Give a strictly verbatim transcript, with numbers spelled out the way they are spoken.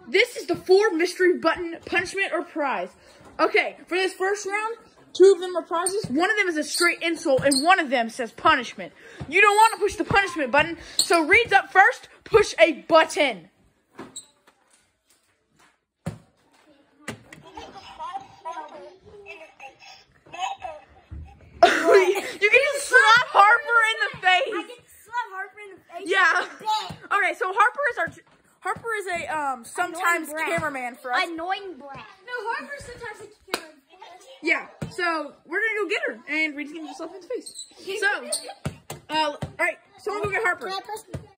This is the four mystery button punishment or prize. Okay, for this first round, two of them are prizes. One of them is a straight insult, and one of them says punishment. You don't want to push the punishment button, so Reed's up first. Push a button. You can just slap Harper in the face. I get to slap Harper in the face. Yeah. Okay, so Harper is our Harper is a um sometimes cameraman for us. Annoying brat. No, Harper sometimes a cameraman. Yeah. So we're gonna go get her, and Reed's gonna slap her in the face. So, uh, all right. Someone go get Harper.